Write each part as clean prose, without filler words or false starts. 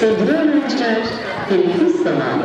Sevgili öğrenciler, teneffüs zamanı.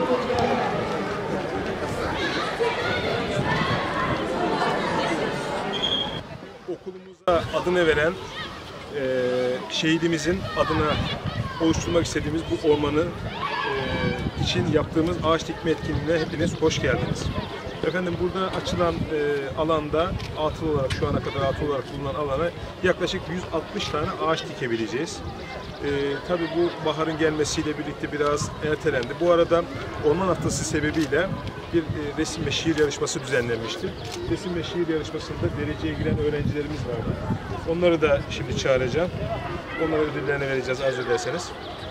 Okulumuza adını veren şehidimizin adına oluşturmak istediğimiz bu ormanı için yaptığımız ağaç dikme etkinliğine hepiniz hoş geldiniz. Efendim burada açılan alanda atıl olarak şu ana kadar atıl olarak bulunan alana yaklaşık 160 tane ağaç dikebileceğiz. Tabii bu baharın gelmesiyle birlikte biraz ertelendi. Bu arada Orman Haftası sebebiyle bir resim ve şiir yarışması düzenlenmişti. Resim ve şiir yarışmasında dereceye giren öğrencilerimiz vardı. Onları da şimdi çağıracağım. Onlara ödüllerini vereceğiz arzu ederseniz.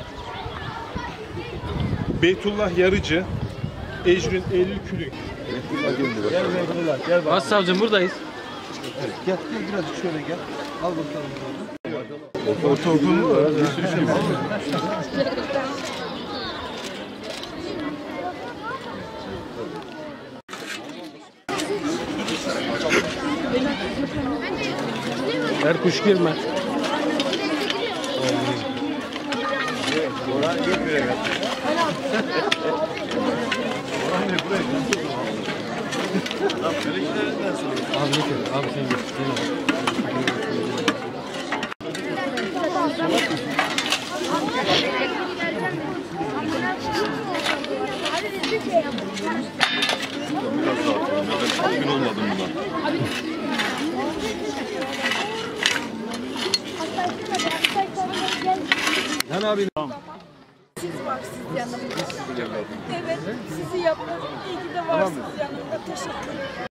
Beytullah Yarıcı, Ecrin Eylül Külük. Gel Beytullah, gel bakalım. Başsavcım buradayız. Evet, gel birazcık şöyle gel. Al bakalım. Ortaokul mu var? Bir sürü şey var. Her kuş girme. Orhan gel buraya gel. Orhan ne buraya gel. Abi getir. Abi sen getir. Çok gün olmadı bundan. Lan abi. Siz varsınız yanımda. Evet, sizi yaptım. İyi ki de varsınız yanımda. Teşekkür ederim.